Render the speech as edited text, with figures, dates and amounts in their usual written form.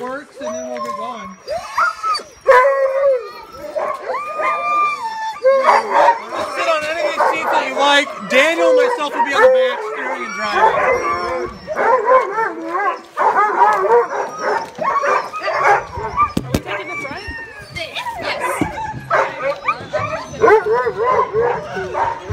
works, and then we'll get going. Sit on any of these seats that you like. Daniel and myself will be on the back, steering and driving. Are we taking the front? Yes.